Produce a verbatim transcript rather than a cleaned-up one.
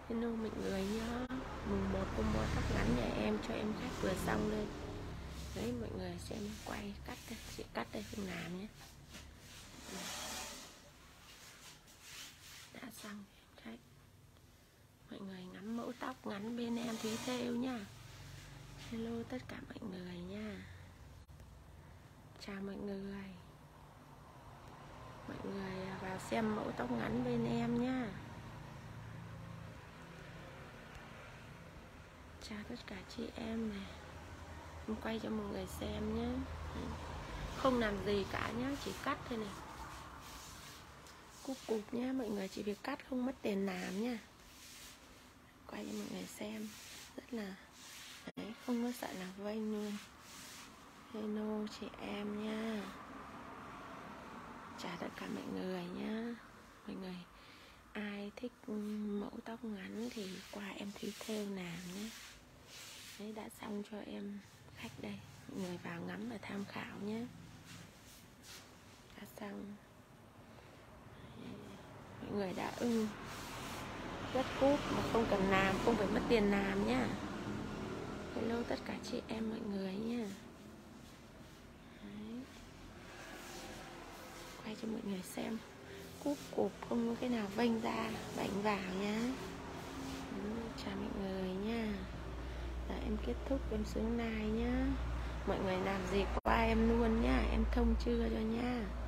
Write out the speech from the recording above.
Hello mọi người nhá. Mùng một cô mua tóc ngắn nhà em cho em khách vừa xong đây. Đấy mọi người xem quay cắt đây, chị cắt đây không làm nhé. Đã xong khách. Mọi người ngắm mẫu tóc ngắn bên em Thúy Thêu nhá. Hello tất cả mọi người nha. Chào mọi người. Mọi người vào xem mẫu tóc ngắn bên em nhá. Chào tất cả chị em này. Em quay cho mọi người xem nhé. Không làm gì cả nhá, chỉ cắt thôi này. Cúp cụp nhá, mọi người chỉ việc cắt không mất tiền làm nha. Quay cho mọi người xem. Rất là đấy, không có sợ là vênh luôn. Hello chị em nha. Chào tất cả mọi người nhá. Mọi người ai thích mẫu tóc ngắn thì qua em Thúy Thêu làm nhé. Đấy, đã xong cho em khách đây. Mọi người vào ngắm và tham khảo nhé. Đã xong. Mọi người đã ưng, rất cúp mà không cần làm, không phải mất tiền làm nhá. Hello tất cả chị em mọi người nha. Đấy. Quay cho mọi người xem. Cúp cụp không có cái nào vênh ra, bảnh vào nhá. Đấy, chào mọi người nha. Là em kết thúc em xuống live nhá. Mọi người làm gì qua em luôn nhá, em thông chưa cho nhá.